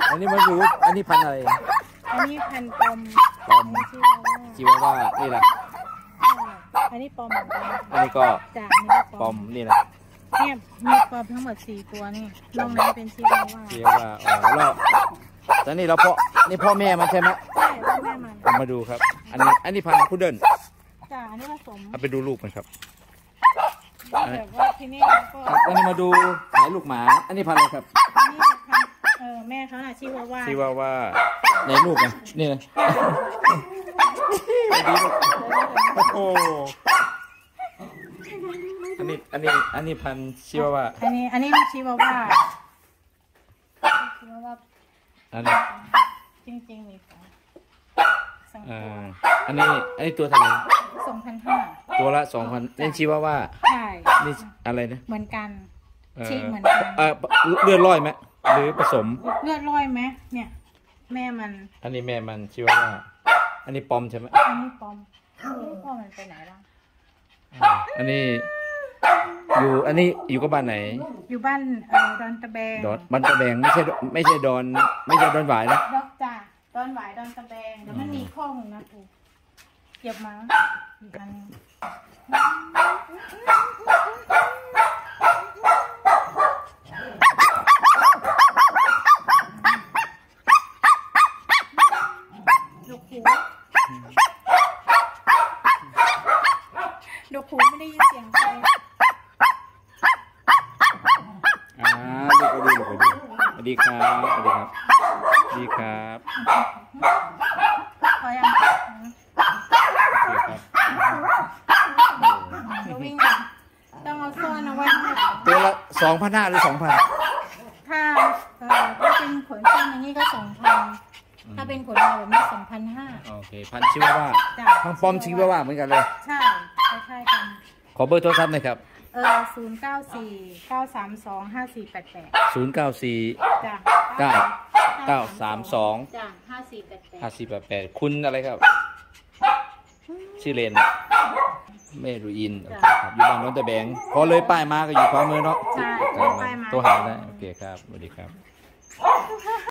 อันนี้มันรู้อันนี้พันอะไรอันนี้พันปอมชิวาว่านี่แหละอันนี้ปอมเหมือนกันอันนี้ก็ปอมนี่แหละเนี่ยมีปอมทั้งหมด4 ตัวนี่ลงนั้นเป็นชิวาว่าอ๋อแล้วตอนนี้เรานี่พ่อแม่มันใช่ไหมใช่พ่อแม่มันมาดูครับอันนี้พันพุดเดิ้ลจ้ะอันนี้ผสมเอาไปดูลูกมันครับแบบว่าที่นี่ก็อันนี้มาดูสายลูกหมาอันนี้พันอะไรครับอันนี้พันแม่เขาน่ะชิวาว่าในลูกไงนี่เลยโอ้อันนี้พันชิวาว่าอันนี้ชิวาว่าอันนี้จริงๆเลยค่ะอันนี้ตัวเท่าไหร่ 2,500 ตัวละ2,000เล่นชิวาว่าใช่นี่อะไรนะเหมือนกันชีเหมือนกันเลือดร้อยไหมหรือผสมเลือดร้อยไหมเนี่ยแม่มันอันนี้แม่มันชิวาว่าอันนี้ปอมใช่ไหมอันนี้ปอมพ่อมันไปไหนล่ะอันนี้อยู่กับบ้านไหนอยู่บ้านดอนตะแบงบ้านตะแบงไม่ใช่ดอนหวายนะดอกจ้าดอนหวายดอนตะแบงเดี๋ยวมันมีข้อหนึ่งนะปู่เก็บมาอีกอันดอกหูไม่ได้ยินเสียงใครดูสวัสดีครับสวัสดีครับพอยังวิ่งต้องเอาซ่อนเอาไว้ตัวละ2,500หรือ2,000 ถ้าเป็นขนสั้นอย่างนี้ก็2,000ถ้าเป็นขนยาวแบบนี้2,500 โอเคพันชิวาว่าทั้งปอมชิวาว่าเหมือนกันเลยใช่กันขอเบอร์โทรศัพท์หน่อยครับ 094-932-5488 094 จ้ะ 932 จ้ะ 5488คุณอะไรครับชื่อเลนเมรุอินอยู่บ้านน้องตะแบงพอเลยป้ายมาก็อยู่ขวามือเนาะใช่ป้ายมาตัวหาได้โอเคครับสวัสดีครับ